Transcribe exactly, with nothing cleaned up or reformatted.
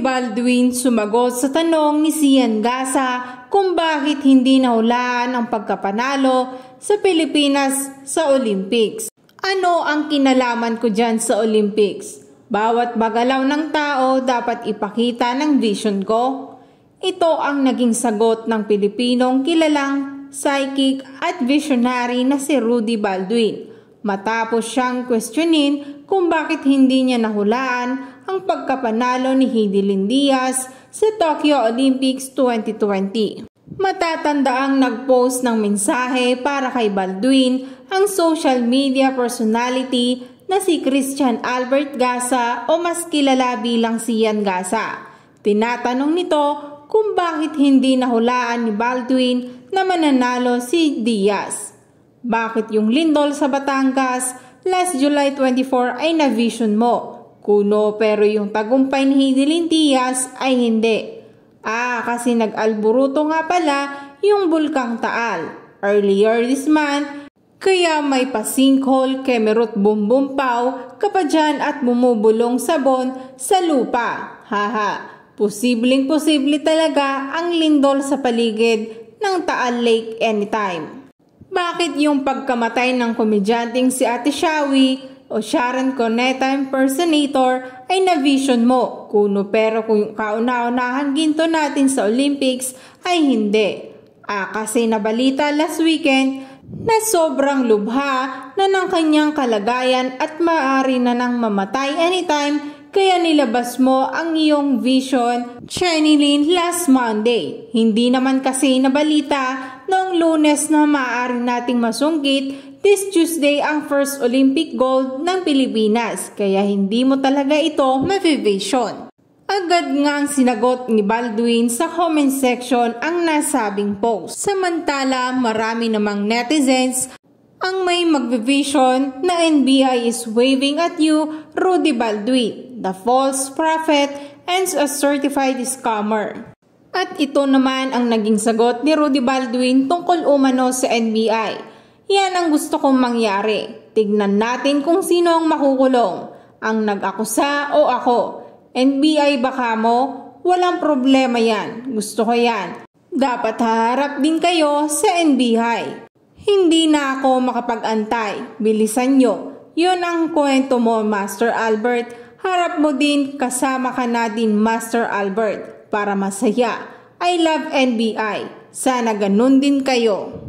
Baldwin sumagot sa tanong ni Sian Gasa kung bakit hindi nahulaan ang pagkapanalo sa Pilipinas sa Olympics. Ano ang kinalaman ko dyan sa Olympics? Bawat bagalaw ng tao dapat ipakita ng vision ko. Ito ang naging sagot ng Pilipinong kilalang psychic at visionary na si Rudy Baldwin matapos siyang questionin kung bakit hindi niya nahulaan ang pagkapanalo ni Hidilyn Diaz sa Tokyo Olympics twenty twenty. Matatandaang nag-post ng mensahe para kay Baldwin ang social media personality na si Christian Albert Gasa o mas kilala bilang Sian Gasa. Tinatanong nito kung bakit hindi nahulaan ni Baldwin na mananalo si Diaz. Bakit yung lindol sa Batangas last July twenty-four ay na-vision mo? Kuno pero yung tagumpay ni Hidilyn Diaz ay hindi. Ah, kasi nag-alburuto nga pala yung Bulkang Taal earlier this month, kaya may pa-sinkhole kay Merut Bumbum Pao kapadyan at bumubulong sabon sa lupa. Haha, posibleng posible talaga ang lindol sa paligid ng Taal Lake anytime. Bakit yung pagkamatay ng komedyanteng si Ate Shawi o Sharon Cuneta impersonator ay na-vision mo? Kuno pero kung kauna-unahang ginto natin sa Olympics ay hindi. Ah, kasi nabalita last weekend na sobrang lubha na ng kanyang kalagayan at maaari na nang mamatay anytime, kaya nilabas mo ang iyong vision, Chenilyn, last Monday. Hindi naman kasi nabalita noong Lunes na maaari nating masungkit this Tuesday ang first Olympic gold ng Pilipinas, kaya hindi mo talaga ito ma-vision. Agad ngang sinagot ni Baldwin sa comment section ang nasabing post. Samantala, marami namang netizens ang may mag-vision na N B I is waving at you, Rudy Baldwin, the false prophet and a certified scammer. At ito naman ang naging sagot ni Rudy Baldwin tungkol umano sa N B I. Yan ang gusto kong mangyari. Tignan natin kung sino ang makukulong, ang nag-akusa o ako. N B I baka mo? Walang problema yan. Gusto ko yan. Dapat haharap din kayo sa N B I. Hindi na ako makapag-antay. Bilisan nyo. Yun ang kwento mo, Master Albert. Harap mo din, kasama ka na din, Master Albert. Para masaya. I love N B I. Sana ganun din kayo.